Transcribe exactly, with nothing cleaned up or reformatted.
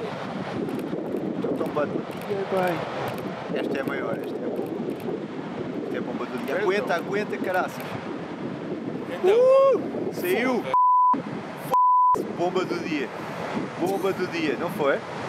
Então Butler. Bem. Esta é a maior, esta é a bomba. Esta é a bomba do dia. Aguenta, aguenta, caraças. Então. Uh! Saiu! Bomba do dia. Bomba do dia, não foi?